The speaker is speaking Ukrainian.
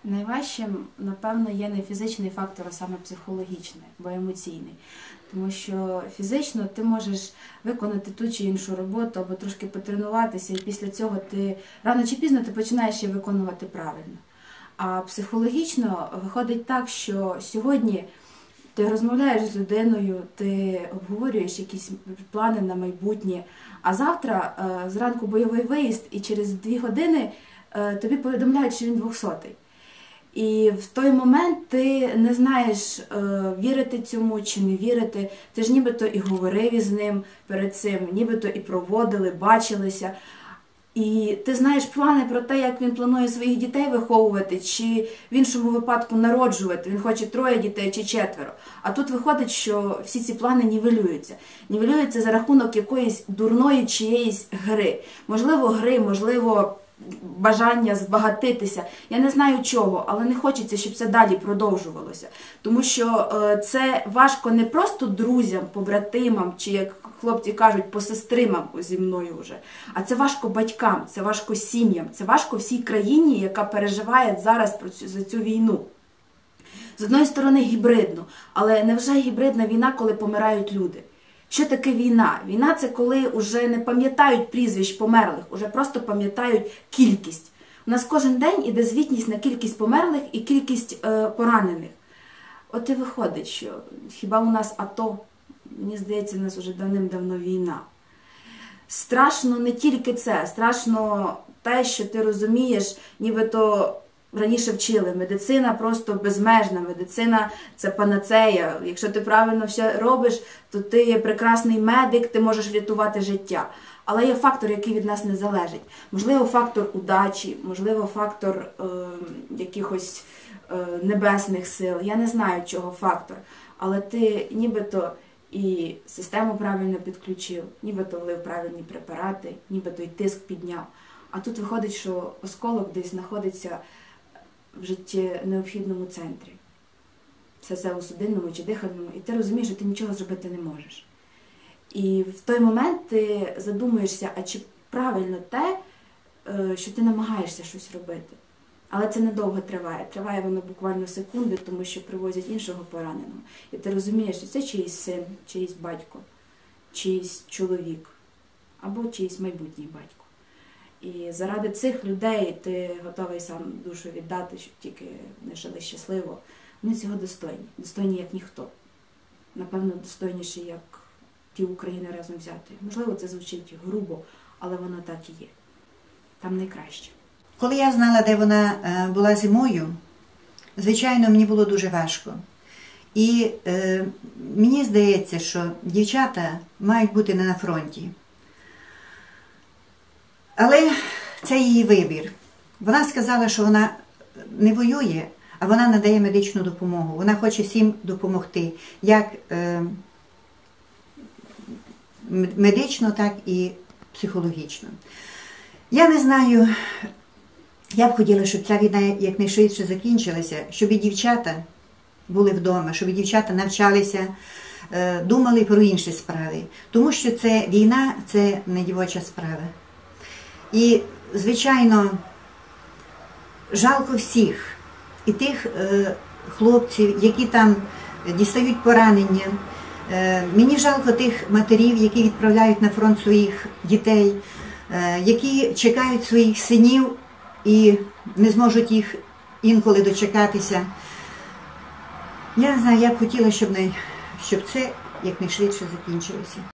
Найважчим, напевно, є не фізичний фактор, а саме психологічний, або емоційний. Тому що фізично ти можеш виконати ту чи іншу роботу, або трошки потренуватися, і після цього ти рано чи пізно ти починаєш її виконувати правильно. А психологічно виходить так, що сьогодні ти розмовляєш з людиною, ти обговорюєш якісь плани на майбутнє, а завтра зранку бойовий виїзд, і через 2 години тобі повідомляють, що він 200-й. І в той момент ти не знаєш, вірити цьому чи не вірити. Ти ж нібито і говорив із ним перед цим, нібито і проводили, бачилися. І ти знаєш плани про те, як він планує своїх дітей виховувати, чи в іншому випадку народжувати. Він хоче 3 дітей чи 4. А тут виходить, що всі ці плани нівелюються. Нівелюються за рахунок якоїсь дурної чиєїсь гри. Можливо, гри, можливо, бажання збагатитися. Я не знаю чого, але не хочеться, щоб це далі продовжувалося. Тому що це важко не просто друзям, побратимам, чи, як хлопці кажуть, посестримам зі мною вже, а це важко батькам, це важко сім'ям, це важко всій країні, яка переживає зараз за цю війну. З одної сторони гібридно, але невже гібридна війна, коли помирають люди? Що таке війна? Війна – це коли вже не пам'ятають прізвищ померлих, вже просто пам'ятають кількість. У нас кожен день іде звітність на кількість померлих і кількість поранених. От і виходить, що хіба у нас АТО? Мені здається, у нас вже давним-давно війна. Страшно не тільки це, страшно те, що ти розумієш, нібито раніше вчили, медицина просто безмежна, медицина – це панацея. Якщо ти правильно все робиш, то ти є прекрасний медик, ти можеш врятувати життя. Але є фактор, який від нас не залежить. Можливо, фактор удачі, можливо, фактор якихось небесних сил. Я не знаю, чого фактор. Але ти нібито і систему правильно підключив, нібито влив правильні препарати, нібито і тиск підняв. А тут виходить, що осколок десь знаходиться в житті необхідному центрі. Серцево-судинному чи дихальному, і ти розумієш, що ти нічого зробити не можеш. І в той момент ти задумуєшся, а чи правильно те, що ти намагаєшся щось робити. Але це недовго триває. Триває воно буквально секунди, тому що привозять іншого пораненого. І ти розумієш, що це чиїсь син, чиїсь батько, чиїсь чоловік, або чиїсь майбутній батько. І заради цих людей ти готовий сам душу віддати, щоб тільки не жили щасливо. Вони цього достойні. Достойні, як ніхто. Напевно, достойніші, як ті України разом взяти. Можливо, це звучить грубо, але воно так і є. Там найкраще. Коли я знала, де вона була зимою, звичайно, мені було дуже важко. І мені здається, що дівчата мають бути не на фронті. Але це її вибір. Вона сказала, що вона не воює, а вона надає медичну допомогу. Вона хоче всім допомогти, як медично, так і психологічно. Я не знаю, я б хотіла, щоб ця війна якнайшвидше закінчилася, щоб і дівчата були вдома, щоб і дівчата навчалися, думали про інші справи. Тому що це війна, це не дівоча справа. І, звичайно, жалко всіх, і тих хлопців, які там дістають поранення. Мені жалко тих матерів, які відправляють на фронт своїх дітей, які чекають своїх синів і не зможуть їх інколи дочекатися. Я не знаю, я б хотіла, щоб це якнайшвидше закінчилося.